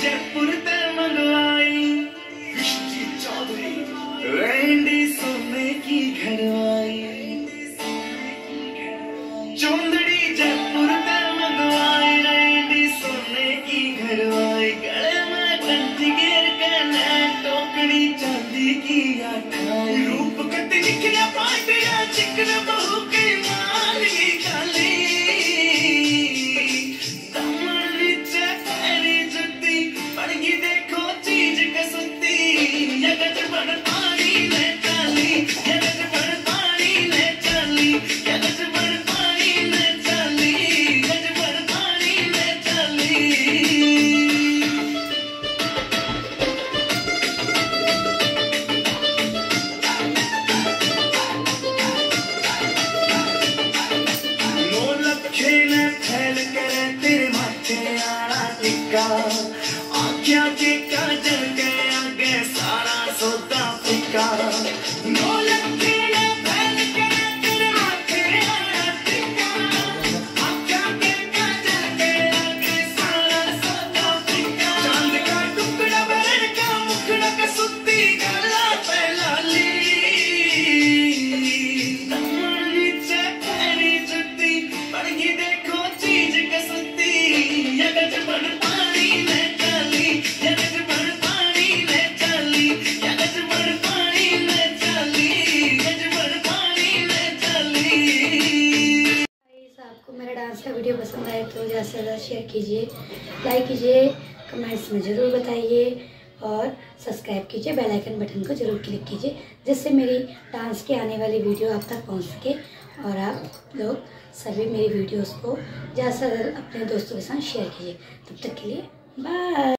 जयपुर ते मंगवाई, विष्टि चौधरी रेंडी सोने की घरवाई, चुंदड़ी जयपुर ते मंगवाई, रेंडी सोने की घरवाई, गले में कंठी घेर के टोकरी चांदी की आठाई, रूप कति निखरा पाटिया चिकन बहू की माली काली, दमन नीचे पैरी जुती पड़गी देखो चीज कसुती, यगज बड़ पानी ले चाली, यगज बड़ पानी ले चाली, यगज बड़ पानी ले चाली, यगज बड़ पानी ले चाली। फैल करे तेरे माथे आड़ा टिक्का, आँखियाँ के काजल के आगे सारा सौदा फिक्का, फैल करे तेरे माथे आड़ा टिक्का, आँखियाँ के काजल के आगे सारा सौदा फिक्का, चांद का टुकड़ा बरन का मुखड़ा का सुत्ती गला पे लाली, दमन नीचे पैरी जुती पड़गी देखो चीज कसुती, यगज बड़ पानी ले चाली, यगज बड़ पानी ले चाली, यगज बड़ पानी ले चाली, यगज बड़ पानी ले चाली। आपको मेरा डांस का वीडियो पसंद आए तो ज़्यादा से ज़्यादा शेयर कीजिए, लाइक कीजिए, कमेंट्स में ज़रूर बताइए और सब्सक्राइब कीजिए, बेल आइकन बटन को ज़रूर क्लिक कीजिए जिससे मेरी डांस की आने वाली वीडियो आप तक पहुंच सके और आप लोग सभी मेरी वीडियोस को ज़्यादा से ज़्यादा अपने दोस्तों के साथ शेयर कीजिए। तब तक के लिए बाय।